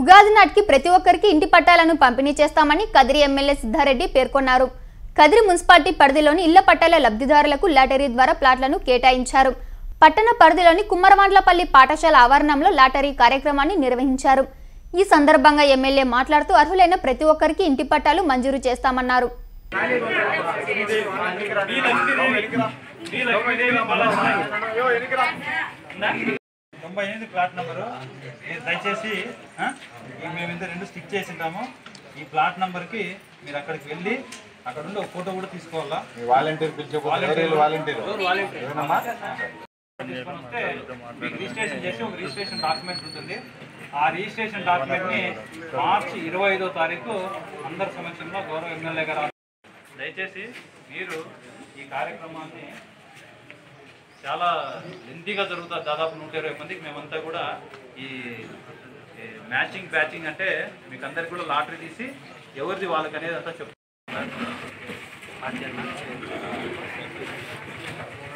ఉగాది నాటికి ప్రతి ఒక్కరికి ఇంటి పట్టాలను పంపిణీ చేస్తామని కదిరి ఎమ్మెల్యే సిద్ధారెడ్డి పేర్కొన్నారు. కదిరి మున్సిపాలిటీ పరిధిలోని ఇళ్ల పట్టాల లబ్ధిదారులకు లాటరీ ద్వారా ప్లాట్లను కేటాయించారు. పట్టణ పరిధిలోని కుమ్మరవాండ్లపల్లి పాఠశాల ఆవరణంలో లాటరీ కార్యక్రమాన్ని నిర్వహించారు. ఈ సందర్భంగా ఎమ్మెల్యే మాట్లాడుతూ అర్హులైన ప్రతి ఒక్కరికి ఇంటి పట్టాలు మంజూరు చేస్తామన్నారు. ప్లాట్ నంబరు దయచేసి మేము ఇంత 2 స్టిక్ చేసి ఉంటాము. ఈ ప్లాట్ నంబర్కి మీరు అక్కడికి వెళ్ళి అక్కడ ఉండి ఒక ఫోటో కూడా తీసుకోవాలా. వాలంటీర్ వాలంటీర్ తీసుకొని వస్తే మీకు రిజిస్ట్రేషన్ చేసి ఒక రిజిస్ట్రేషన్ డాక్యుమెంట్ ఉంటుంది. ఆ రిజిస్ట్రేషన్ డాక్యుమెంట్ని మార్చి 25వ తారీఖు అందరి సమక్షంలో గౌరవ ఎమ్మెల్యే గారు దయచేసి మీరు ఈ కార్యక్రమాన్ని చాలా లెంతీగా జరుగుతుంది. దాదాపు 120 మందికి మేమంతా కూడా ఈ బ్యాచింగ్ అంటే మీకు అందరికి కూడా లాటరీ తీసి ఎవరిది వాళ్ళకి అనేది అంతా చెప్తున్నారు.